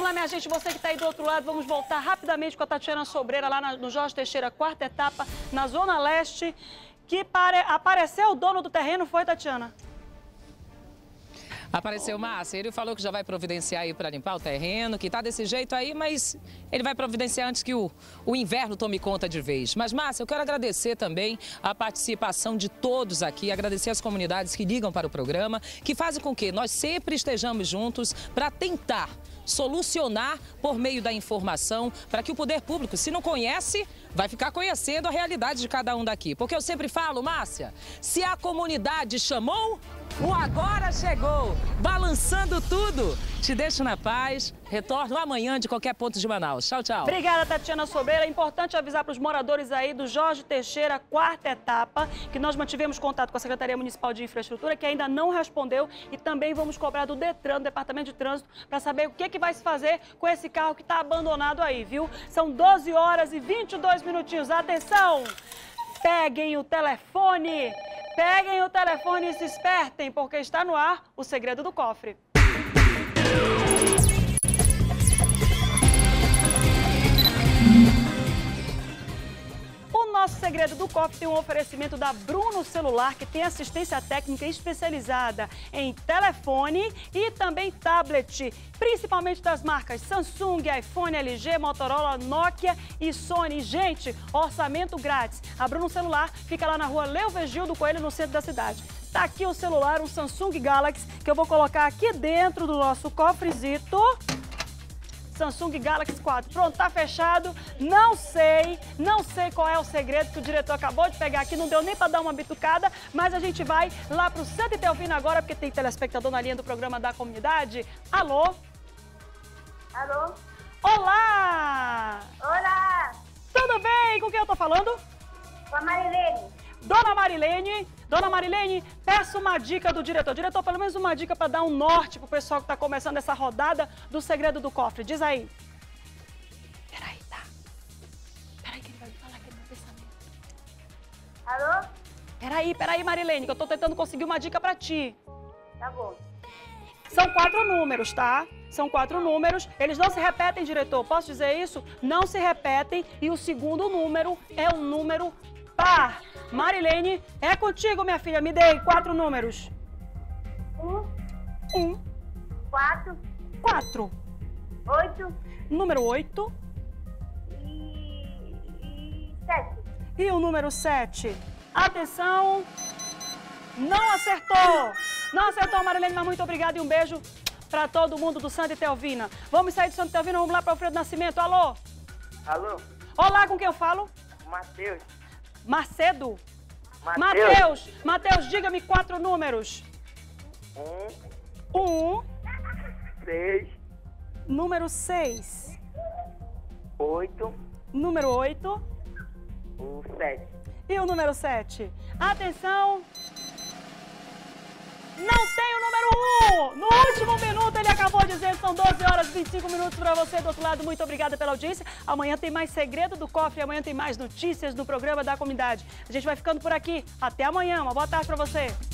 Vamos lá, minha gente, você que está aí do outro lado, vamos voltar rapidamente com a Tatiana Sobreira, lá no Jorge Teixeira, quarta etapa, na Zona Leste, que apareceu o dono do terreno, foi, Tatiana? Apareceu Márcia, ele falou que já vai providenciar aí para limpar o terreno, que tá desse jeito aí, mas ele vai providenciar antes que o inverno tome conta de vez. Mas, Márcia, eu quero agradecer também a participação de todos aqui, agradecer as comunidades que ligam para o programa, que fazem com que nós sempre estejamos juntos para tentar solucionar por meio da informação, para que o poder público, se não conhece, vai ficar conhecendo a realidade de cada um daqui. Porque eu sempre falo, Márcia, se a comunidade chamou, o agora chegou, balançando tudo. Te deixo na paz, retorno amanhã de qualquer ponto de Manaus. Tchau, tchau. Obrigada, Tatiana Sobreira. É importante avisar para os moradores aí do Jorge Teixeira, quarta etapa, que nós mantivemos contato com a Secretaria Municipal de Infraestrutura, que ainda não respondeu, e também vamos cobrar do Detran, do Departamento de Trânsito, para saber o que vai se fazer com esse carro que está abandonado aí, viu? São 12 horas e 22 minutinhos. Atenção! Peguem o telefone! Peguem o telefone e se espertem, porque está no ar o segredo do cofre. O nosso segredo do cofre tem um oferecimento da Bruno Celular, que tem assistência técnica especializada em telefone e também tablet, principalmente das marcas Samsung, iPhone, LG, Motorola, Nokia e Sony. Gente, orçamento grátis. A Bruno Celular fica lá na rua Leovigildo Coelho, no centro da cidade. Tá aqui o celular, um Samsung Galaxy, que eu vou colocar aqui dentro do nosso cofrezito. Samsung Galaxy 4. Pronto, tá fechado. Não sei qual é o segredo que o diretor acabou de pegar aqui. Não deu nem pra dar uma bitucada, mas a gente vai lá pro Santa Etelvina agora, porque tem telespectador na linha do programa da comunidade. Alô? Alô? Olá! Olá! Tudo bem? Com quem eu tô falando? Com a Marilene. Dona Marilene, peço uma dica do diretor. Diretor, pelo menos uma dica para dar um norte pro pessoal que tá começando essa rodada do segredo do cofre. Diz aí. Peraí, tá? Peraí que ele vai me falar aqui no meu pensamento. Alô? Peraí, Marilene, que eu tô tentando conseguir uma dica para ti. Tá bom. São 4 números, tá? São 4 números. Eles não se repetem, diretor. Posso dizer isso? Não se repetem. E o segundo número é um número par. Marilene, é contigo, minha filha. Me dê 4 números. 1, 4, 4. 8 Número 8. e 7. E o número 7. Atenção. Não acertou. Não acertou, Marilene, mas muito obrigada e um beijo para todo mundo do Santa Etelvina. Vamos sair do Santa Etelvina, vamos lá para o Alfredo Nascimento. Alô? Alô? Olá, com quem eu falo? Matheus. Macedo? Matheus. Matheus, diga-me 4 números. 1. 6. Número 6. 8. Número 8. O 7. E o número 7. Atenção. Não tem o número 1. No último minuto ele acabou dizendo, são 12 horas e 25 minutos para você do outro lado. Muito obrigada pela audiência. Amanhã tem mais Segredo do Cofre, amanhã tem mais notícias do programa da comunidade. A gente vai ficando por aqui. Até amanhã. Uma boa tarde para você.